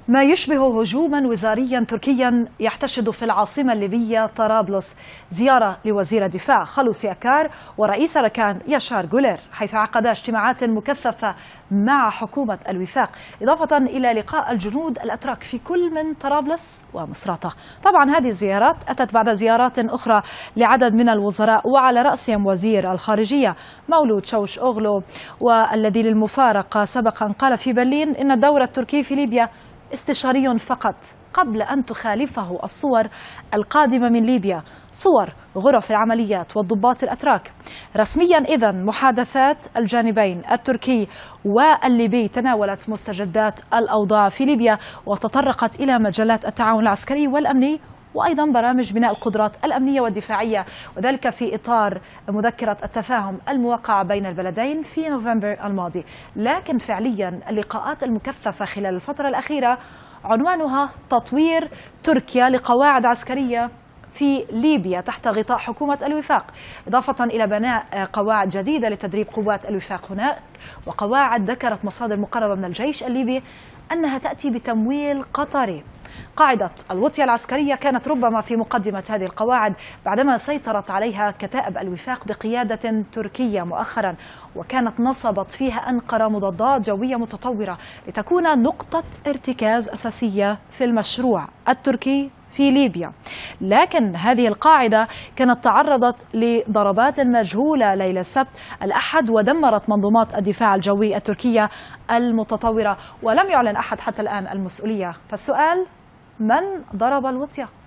ما يشبه هجوما وزاريا تركيا يحتشد في العاصمة الليبية طرابلس، زيارة لوزير الدفاع خلوصي أكار ورئيس أركان ياشار جولير، حيث عقدا اجتماعات مكثفة مع حكومة الوفاق، إضافة إلى لقاء الجنود الأتراك في كل من طرابلس ومصراتة. طبعا هذه الزيارات أتت بعد زيارات أخرى لعدد من الوزراء وعلى رأسهم وزير الخارجية مولود شوش أوغلو، والذي للمفارقة سبقا قال في برلين إن الدور التركي في ليبيا استشاري فقط، قبل أن تخالفه الصور القادمة من ليبيا، صور غرف العمليات والضباط الأتراك. رسميا إذن محادثات الجانبين التركي والليبي تناولت مستجدات الأوضاع في ليبيا وتطرقت إلى مجالات التعاون العسكري والأمني وأيضا برامج بناء القدرات الأمنية والدفاعية، وذلك في إطار مذكرة التفاهم الموقعة بين البلدين في نوفمبر الماضي. لكن فعليا اللقاءات المكثفة خلال الفترة الأخيرة عنوانها تطوير تركيا لقواعد عسكرية في ليبيا تحت غطاء حكومة الوفاق، إضافة إلى بناء قواعد جديدة لتدريب قوات الوفاق هناك، وقواعد ذكرت مصادر مقربة من الجيش الليبي أنها تأتي بتمويل قطري. قاعدة الوطية العسكرية كانت ربما في مقدمة هذه القواعد بعدما سيطرت عليها كتائب الوفاق بقيادة تركية مؤخرا، وكانت نصبت فيها أنقرة مضادات جوية متطورة لتكون نقطة ارتكاز أساسية في المشروع التركي في ليبيا. لكن هذه القاعدة كانت تعرضت لضربات مجهولة ليلة السبت الأحد ودمرت منظومات الدفاع الجوي التركية المتطورة، ولم يعلن أحد حتى الآن المسؤولية. فالسؤال: من ضرب الوطية؟